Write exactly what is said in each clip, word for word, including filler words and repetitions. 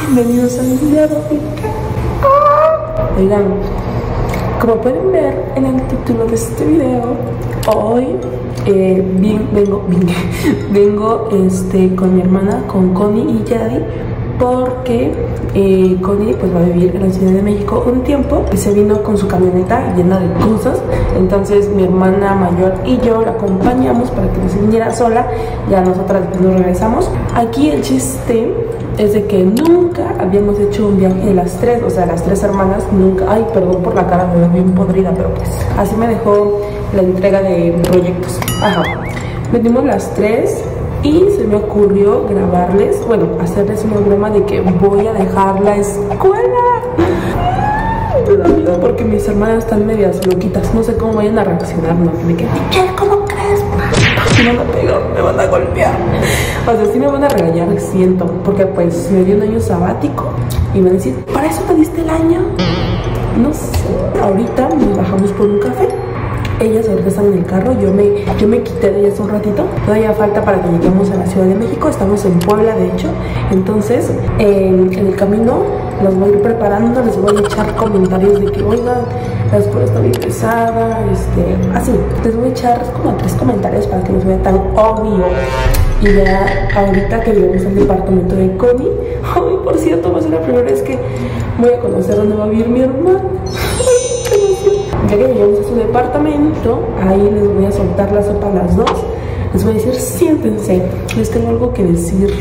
bienvenidos a mi video. Oigan, como pueden ver en el título de este video, hoy eh, vengo, vengo, vengo este, con mi hermana, con Connie y Yadi, porque eh, Connie pues va a vivir en la Ciudad de México un tiempo y se vino con su camioneta llena de cosas. Entonces mi hermana mayor y yo la acompañamos para que no se viniera sola. Ya nosotras después nos regresamos. Aquí el chiste es de que nunca habíamos hecho un viaje de las tres, o sea, las tres hermanas nunca. Ay, perdón por la cara, me veo bien podrida, pero pues así me dejó la entrega de proyectos. Ajá, venimos las tres y se me ocurrió grabarles, bueno, hacerles una broma de que voy a dejar la escuela. Me da miedo porque mis hermanas están medias loquitas, no sé cómo vayan a reaccionar, ¿no? Me quedé, Michelle, ¿cómo crees? Si no me pego, me van a golpear. O sea, sí me van a regañar, siento, porque pues me di un año sabático y me van a decir, ¿para eso te diste el año? No sé. Ahorita nos bajamos por un café. Ellas ahorita están en el carro, yo me, yo me quité de ellas un ratito. Todavía falta para que lleguemos a la Ciudad de México. Estamos en Puebla, de hecho. Entonces, eh, en el camino las voy a ir preparando. Les voy a echar comentarios de que, oigan, la escuela está bien pesada, este, así. Les voy a echar como tres comentarios para que no se vea tan obvio. Y ya ahorita que llegamos al departamento de Connie, ay, por cierto, va a ser la primera vez que voy a conocer dónde va a vivir mi hermano. Ya que llegamos a su departamento, ahí les voy a soltar la sopa a las dos. Les voy a decir, siéntense, les tengo algo que decir.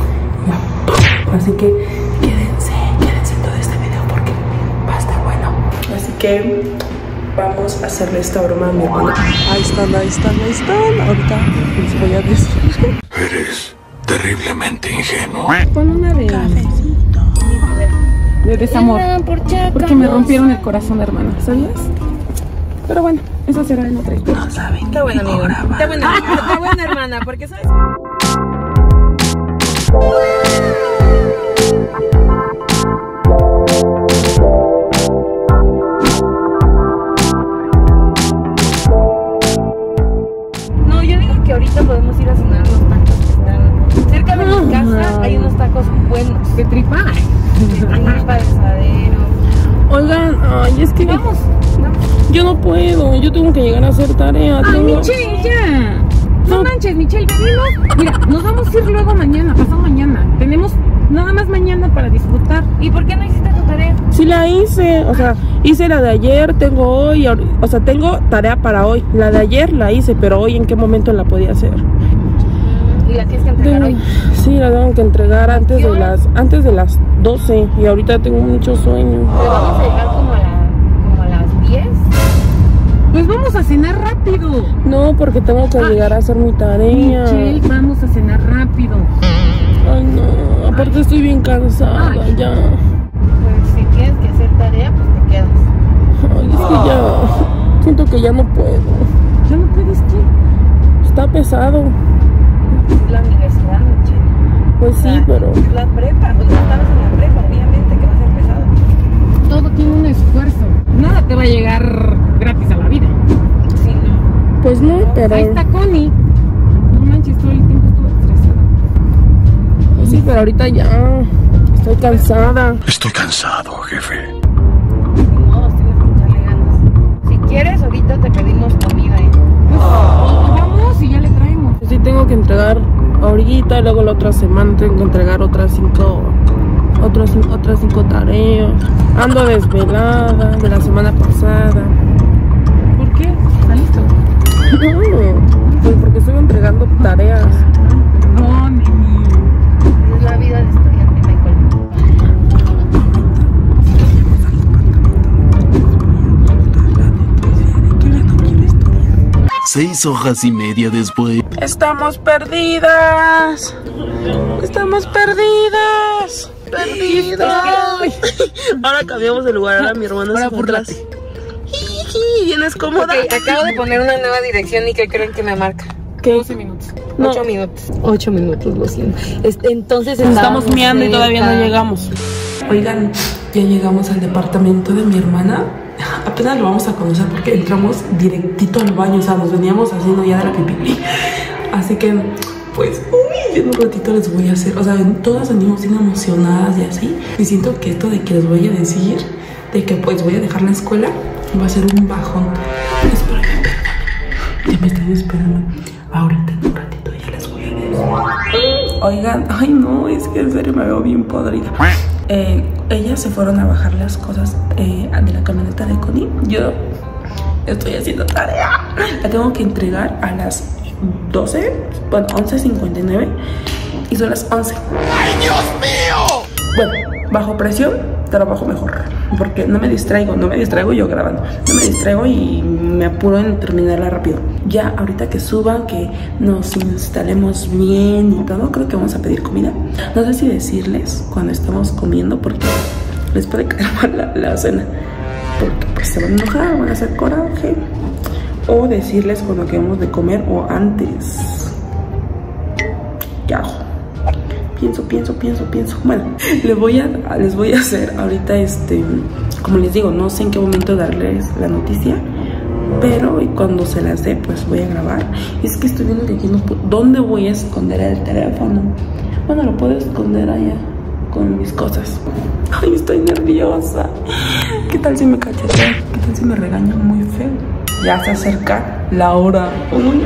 Ya. Así que quédense, quédense todo este video porque va a estar bueno. Así que vamos a hacerle esta broma a mi hermana. Ahí están, ahí están, ahí están. Ahorita les voy a decir. Eres terriblemente ingenuo. Pon una de cafecito. De desamor. Por porque me rompieron el corazón, hermana, ¿sabías? Pero bueno, eso será en otra historia. No saben. Está buena, amigo. Está buena, está buena, hermana, porque sabes. No, yo digo que ahorita podemos ir a cenar los tacos que están cerca de mi casa. Hay unos tacos buenos. De tripa. De tripa, de asadero. Oigan, ay, es que Vamos, vamos. yo no puedo, yo tengo que llegar a hacer tarea. Ay, tengo... Michelle, ya. No manches, Michelle, venimos. Mira, nos vamos a ir luego mañana, pasado mañana. Tenemos nada más mañana para disfrutar. ¿Y por qué no hiciste tu tarea? Sí la hice, o sea, hice la de ayer, tengo hoy, o sea, tengo tarea para hoy. La de ayer la hice, pero hoy en qué momento la podía hacer. ¿Y la tienes que entregar hoy? Sí, la tengo que entregar antes de las antes de las doce y ahorita tengo mucho sueño. ¿Te vamos a llegar como a, la, como a las diez? Pues vamos a cenar rápido. No, porque tengo que Ay. llegar a hacer mi tarea. Michelle, vamos a cenar rápido. Ay, no, aparte Ay. estoy bien cansada. Ay. ya. Pues si tienes que hacer tarea, pues te quedas. Ay, es que oh. ya siento que ya no puedo. ¿Ya no puedes qué? Está pesado. La universidad, Michelle. Pues sí, la, pero... La prepa, pues ya estabas en la prepa, obviamente que va a ser pesado. Todo tiene un esfuerzo. Nada te va a llegar gratis a la vida. Sí, no. Pues no, pero... Ahí está Connie. No manches, todo el tiempo estuvo estresada. Pues sí, pero ahorita ya estoy cansada. Estoy cansado, jefe. Ni modo, tienes que echarle ganas. Si quieres, ahorita te pedimos comida, ¿eh? Pues, oh. Vamos y ya le traemos. Sí, tengo que entregar ahorita, luego la otra semana tengo que entregar otras cinco, otras, otras cinco tareas. Ando desvelada de la semana pasada. ¿Por qué? ¿Saliste? No, pues porque estoy entregando tareas. No, Mimi. Es la vida de estudiante, Michael. Seis hojas y media después. Estamos perdidas. Estamos perdidas. Perdidas. Ahora cambiamos de lugar. Ahora mi hermana se fue atrás. ¿Vienes cómoda? Okay, acabo de poner una nueva dirección y ¿qué creen que me marca? ¿Qué? doce minutos. No. ocho minutos. ocho minutos, lo siento. Entonces estamos miando y todavía no llegamos. Oigan, ya llegamos al departamento de mi hermana. Apenas lo vamos a conocer porque entramos directito al baño. O sea, nos veníamos haciendo ya de la pipí. Así que pues, uy, en un ratito les voy a hacer, o sea, todas venimos bien emocionadas y así. Y siento que esto de que les voy a decir, de que pues voy a dejar la escuela, va a ser un bajón. Espero que me ya me están esperando. Ahorita en un ratito ya les voy a decir. Oigan, ay no, es que en serio me veo bien podrida. Eh, ellas se fueron a bajar las cosas eh, de la camioneta de Connie. Yo estoy haciendo tarea. La tengo que entregar a las doce, bueno, once cincuenta y nueve. Y son las once. ¡Ay, Dios mío! Bueno, bajo presión, trabajo mejor. Porque no me distraigo, no me distraigo yo grabando. No me distraigo y me apuro en terminarla rápido. Ya ahorita que suban, que nos instalemos bien y todo, creo que vamos a pedir comida. No sé si decirles cuando estamos comiendo porque les puede caer mal la, la cena. Porque pues se van a enojar, van a hacer coraje. O decirles cuando acabemos de comer o antes. ¿Qué hago? Pienso, pienso, pienso, pienso. Bueno, les voy a, les voy a hacer ahorita este, como les digo, no sé en qué momento darles la noticia, pero cuando se las dé, pues voy a grabar. Es que estoy viendo que aquí no puedo. ¿Dónde voy a esconder el teléfono? Bueno, lo puedo esconder allá con mis cosas. Ay, estoy nerviosa. ¿Qué tal si me cachetean? ¿Qué tal si me regañan muy feo? Ya se acerca la hora. Uy.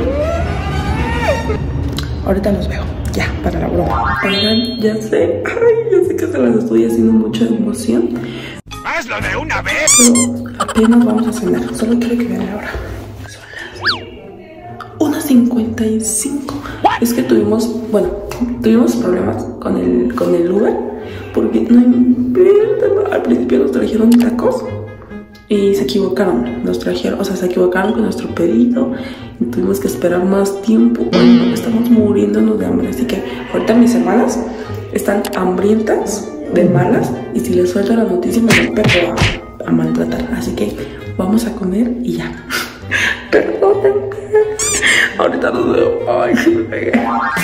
Ahorita los veo. Ya, para la broma. Oigan, ya sé. Ay, ya sé que se las estoy haciendo mucha emoción. ¡Hazlo de una vez! Pero apenas vamos a cenar. Solo quiero que vean la hora. Son las una cincuenta y cinco. Es que tuvimos, bueno, tuvimos problemas con el, con el Uber. Porque no inventan. Al principio nos trajeron tacos. Y se equivocaron, nos trajeron, o sea, se equivocaron con nuestro pedido y tuvimos que esperar más tiempo. Bueno, estamos muriéndonos de hambre, así que ahorita mis hermanas están hambrientas, de malas, y si les suelto la noticia me van a, a maltratar, así que vamos a comer y ya. Perdónenme, ahorita los veo. Ay, se me pegué.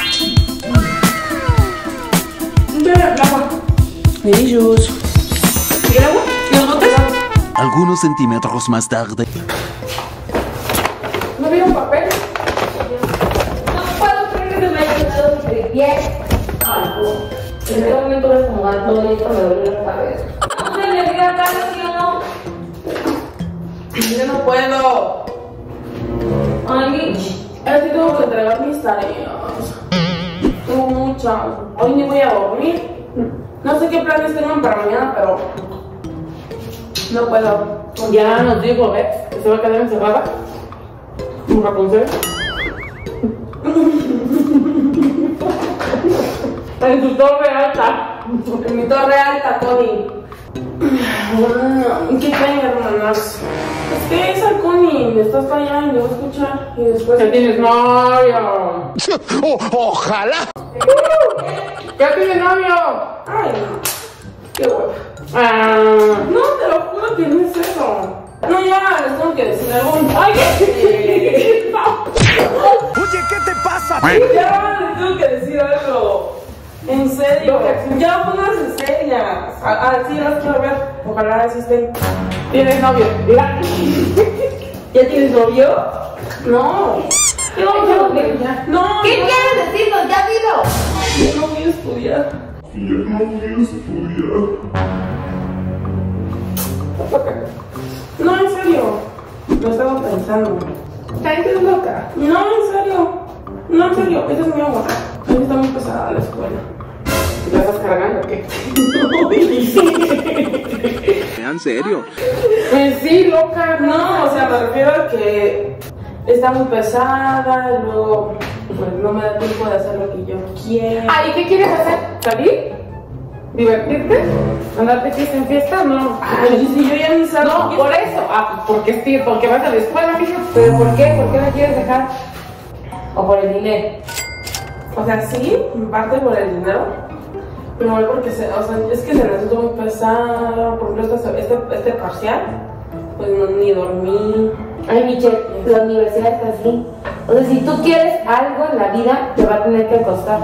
Ven, agua. Ellos. ¿Y el agua? ¿Y los botes? Algunos centímetros más tarde. ¿No vieron papel? No puedo creer que se me haya quedado sobre pie. Algo. En este momento voy a acomodar todo esto, me duele la cabeza. No se le diga canción. Yo no puedo. Ay, Es que tengo que entregar mis tareas. Tengo muchas. Hoy ni voy a dormir. No sé qué planes tengan para mañana, pero no puedo. ya nos dijo, ¿ves? Que se va a quedar encerrada. ¿Un Rapunzel? En tu torre alta. En mi torre alta, Connie. ¿Qué creen, hermanas? Es que esa Connie me está fallando, voy a escuchar y después. Ya tienes novio. Oh, ¡ojalá! Ya tienes novio. Ay, no. Qué hueva. Ah, No, te lo juro que no es eso. No, ya les tengo que decir algo. ay, ¿qué? Oye, ¿qué te pasa? Ya les tengo que decir algo. En serio. Ya pónganse serias. Ah, sí, las quiero ver. Ojalá así estén. ¿Tienes novio? Mira. ¿Ya tienes novio? No. No, no, ya. No. ¿Qué no. quieres decirnos? Ya dilo. Yo no voy a estudiar. No, en serio. Lo estaba pensando. Estás loca. No, en serio. No, en serio. Esa es mi agua. A mí está muy pesada la escuela. ¿La estás cargando o qué? ¿En serio? Pues sí, loca. No, o sea, me refiero a que está muy pesada y luego pues, no me da tiempo de hacer lo que yo quiero. Ah, ¿y qué quieres hacer? ¿Salir? ¿Divertirte? ¿Andarte fiesta en fiesta? No. Ay, si yo ya ni salgo. No, por eso. Ah, porque es que, porque vas a la escuela, mija. ¿Pero por qué? ¿Por qué no quieres dejar? ¿O por el dinero? O sea, sí, en parte por el dinero, pero igual porque se, o sea, es que se resultó muy pesado. Por ejemplo, este, este, este parcial, pues no, ni dormí. Ay, Michelle, la universidad es así. O sea, si tú quieres algo en la vida, te va a tener que costar.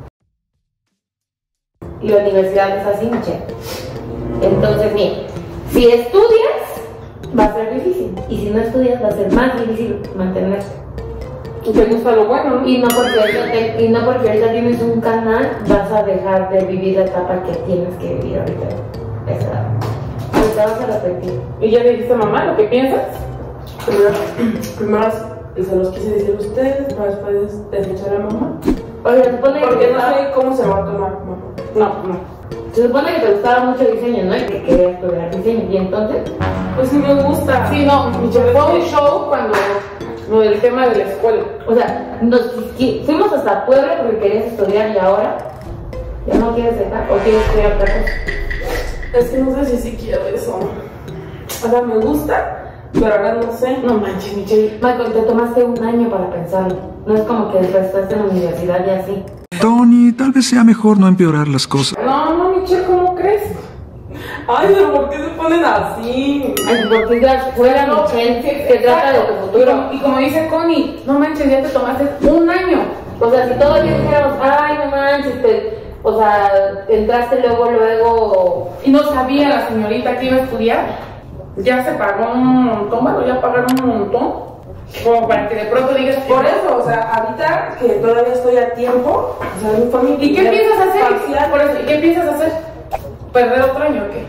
Y la universidad es así, Michelle. Entonces, mira, si estudias, va a ser difícil. Y si no estudias, va a ser más difícil mantenerte. Y te gusta lo bueno, ¿no? Y no porque ahorita, te- y no porque ahorita tienes un canal, vas a dejar de vivir la etapa que tienes que vivir ahorita. Esa. Ahorita vas a repetir. ¿Y ya le dijiste a mamá lo que piensas? Primero, primero se los quise decir a ustedes, para después desechar a mamá. Oye, se supone que Porque te no gustaba- sé cómo se va a tomar mamá. No, no. se supone que te gustaba mucho el diseño, ¿no? Y que querías estudiar diseño. Y entonces, Pues sí me gusta. sí, no, Michelle, fue un show cuando lo del tema de la escuela. o sea, nos qui- fuimos hasta Puebla porque querías estudiar y ahora ya no quieres dejar o quieres estudiar otra cosa. Es que no sé si sí quiero eso. O sea, me gusta, pero ahora no sé. No manches, Michelle. Michael, te tomaste un año para pensarlo. No es como que estás en la universidad y así. Tony, tal vez sea mejor no empeorar las cosas. No, no, Michelle, ¿cómo crees? Ay, pero ¿por qué se ponen así? Ay, porque es la escuela, No, Michelle, sí, que trata de tu exacto. futuro. Y como dice Connie, no manches, ya te tomaste un año. O sea, si todavía dijéramos, ay, no manches, te, o sea, entraste luego, luego. Y no sabía la señorita que iba a estudiar. Ya se pagó un montón, bueno, ya pagaron un montón. Como para que de pronto digas, por eso, o sea, ahorita que todavía estoy a tiempo, o sea, mi familia. ¿Y qué piensas hacer? Parcial, por eso, ¿y qué piensas hacer? ¿Perder otro año o qué?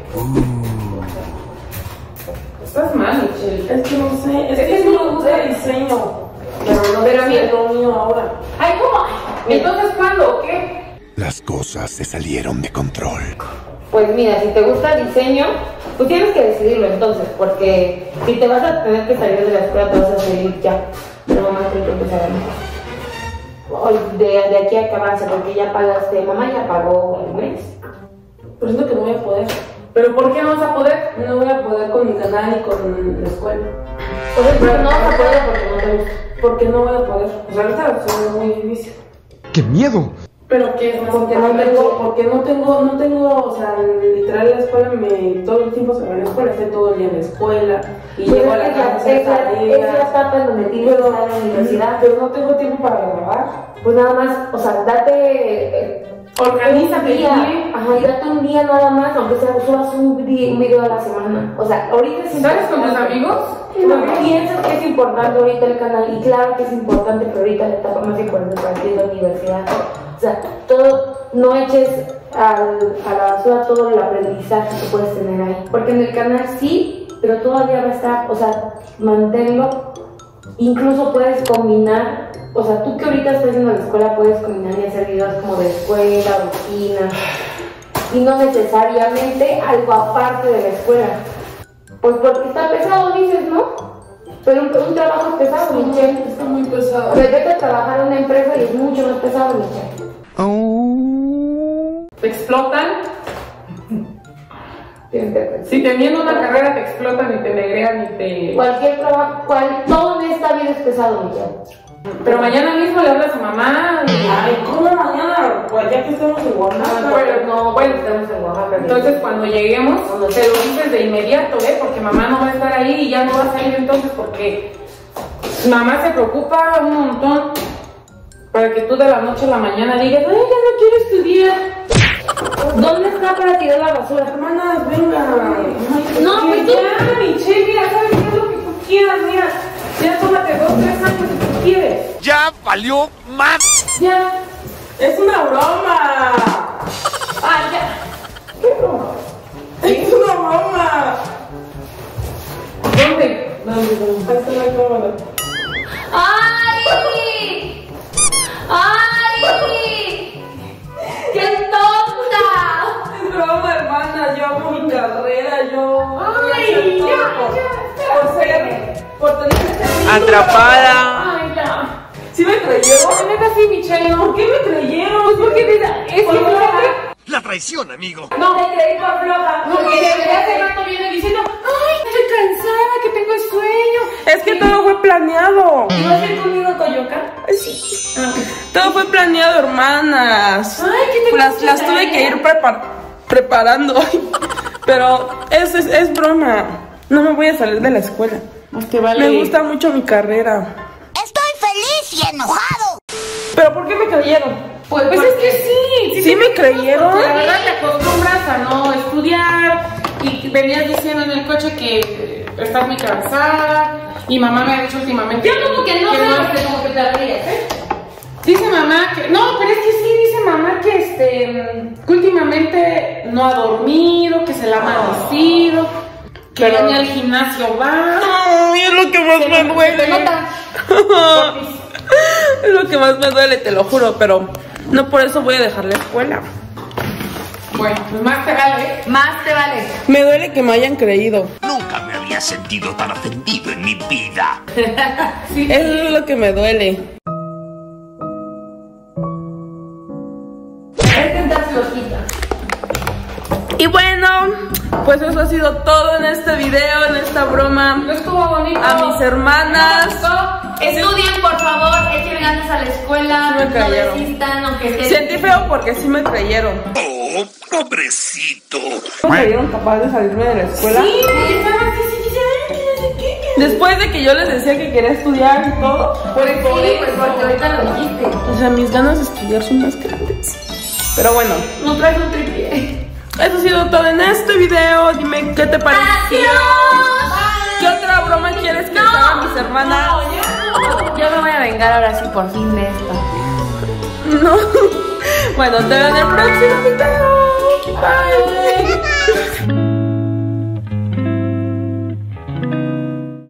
Estás mal, Michelle. Es que no sé, es que sí me gusta el diseño. Pero no Pero sé mira. si es lo mío ahora. Ay, ¿cómo? Entonces, ¿cuándo o qué? Las cosas se salieron de control. Pues mira, si te gusta el diseño, pues tienes que decidirlo entonces, porque si te vas a tener que salir de la escuela, te vas a salir ya. Pero mamá tiene que empezar a Ay, de, de aquí a que avance, porque ya pagaste, mamá ya pagó el mes. Pero siento que no voy a poder. ¿Pero por qué no vas a poder? No voy a poder con mi canal y con la escuela. Entonces, pero no vas a poder porque no te gusta. Porque no voy a poder. O sea, ahorita es muy difícil. ¡Qué miedo! Pero que es porque no tengo, porque no tengo, no tengo, o sea, literal la escuela me, todo el tiempo se va a la escuela, estoy todo el día en la escuela y Pues llego a es la que casa a ya- hacer es la- es la tareas. etapa en donde tienes que estar en la universidad. Pero no tengo tiempo para grabar. Pues nada más, o sea, date eh, Organízate un día, bien. ajá, y date un día nada más, aunque sea subas un, vi- un video a la semana. O sea, ahorita es ¿Sales con tus importante. amigos? No, piensas que es importante ahorita el canal, y claro que es importante, pero ahorita la etapa más importante para ti es la universidad. O sea, todo, no eches al, a la basura todo el aprendizaje que puedes tener ahí. Porque en el canal sí, pero todavía va a estar, o sea, manténlo. Incluso puedes combinar, o sea, tú que ahorita estás yendo a la escuela puedes combinar y hacer videos como de escuela, rutina, y no necesariamente algo aparte de la escuela. Pues porque está pesado, dices, ¿no? Pero un, un trabajo es pesado, Michelle. Está muy pesado. Pues vete a trabajar en una empresa y es mucho más pesado, Michelle. Te explotan. Tienes que pensar. Si teniendo una carrera te explotan y te negrean y te... Cualquier trabajo, cual, todo en esta vida es pesado, Michelle. Pero mañana mismo le hablas a mamá y... Ay, ¿cómo mañana? Pues ya que estamos en Guanajuato. Pero no, bueno, estamos en Oaxaca. Entonces cuando lleguemos, te lo dices de inmediato, ¿eh? Porque mamá no va a estar ahí y ya no va a salir entonces porque mamá se preocupa un montón para que tú de la noche a la mañana digas, ay, ya no quiero estudiar. ¿Dónde está para tirar la basura? Hermanas, venga. Ay, No, pues tú- ya, Michelle, mira, ¿sabes qué es lo que tú quieras? Mira, ya tómate dos, tres años si tú quieres. ¡Ya valió más! Ya. Es una broma. Ah, ya. ¿Qué broma? Es una broma. ¿Dónde? ¿Dónde? ¿Dónde? Ahí está la cámara. ¡Ay! ¡Ay! ¡Qué tonta! Es broma, hermana. Yo amo mi carrera. Yo. Ay, voy a hacer ya, todo ya, Por ser. Por tener que ser. Atrapada. Ay, ya. ¿Sí me creyeron? Neta, sí, Michelle. ¿Por qué me creyeron? Pues porque es que fíjate. La traición, amigo. No te creí por floja. No, porque desde hace rato viene diciendo, ay, estoy cansada, que tengo sueño. Es que todo fue planeado. ¿Y vas a ir conmigo a Coyoacán? Sí. Todo fue planeado, hermanas. Ay, ¿qué te Las, gusta las tuve traer? que ir prepar- preparando. Pero es, es, es broma. No me voy a salir de la escuela. Me gusta mucho mi carrera. Estoy feliz y enojado. ¿Pero por qué me creyeron? Pues, Pues es que sí, sí, me creyeron. La verdad te acostumbras a no estudiar y venías diciendo en el coche que estás muy cansada Y mamá me ha dicho últimamente. Yo como que no que sé, no- porque como que te ríes, ¿eh? Dice mamá que. No, pero es que sí, dice mamá que este. Que últimamente no ha dormido, que se la ha amanecido, que Pero- ya ni al gimnasio va. Ay, es lo que más me Se duele. nota. Es lo que más me duele, te lo juro, pero no por eso voy a dejar la escuela. Bueno, pues más te vale. Más te vale. Me duele que me hayan creído. Nunca me había sentido tan ofendido en mi vida. Es lo que me duele. Es que estás flojita. Y bueno, pues eso ha sido todo en este video, en esta broma. No estuvo bonito. A mis hermanas. Estudien, por favor, echen ganas a la escuela, Sí me no cayeron. desistan, aunque estén... Sentí feo porque sí me creyeron. Oh, pobrecito. ¿Me creyeron capaz de salirme de la escuela? Sí, estaba así, sí, sí, sí, sí, sí, sí. Después de que yo les decía que quería estudiar y todo. Pues sí, pues porque ahorita lo dijiste. O sea, mis ganas de estudiar son más grandes. Pero bueno, No traes un tripié. eso ha sido todo en este video. Dime qué te pareció. ¿Qué otra broma quieres que te hagan mis hermanas? Yo me voy a vengar ahora sí por fin de esto. No. Bueno, te veo en el próximo video. Bye.